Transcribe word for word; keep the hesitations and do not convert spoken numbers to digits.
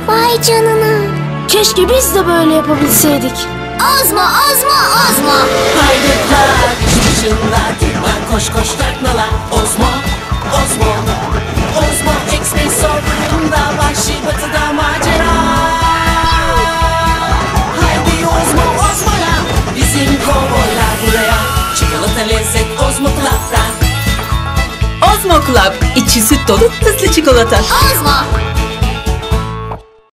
Vay canına. Keşke biz de böyle yapabilseydik. Ozmo, Ozmo, Ozmo. Haydutlar, ışınlar, tırman, koş koş takmalar. Ozmo, Ozmo, Ozmo Express sorduğunda vahşi batıda macera. Haydi Ozmo, Ozmo'ya, bizim kovboylar buraya. Çikolata lezzet Ozmo Club'da. Ozmo Club, içi süt dolu hızlı çikolata. Ozmo.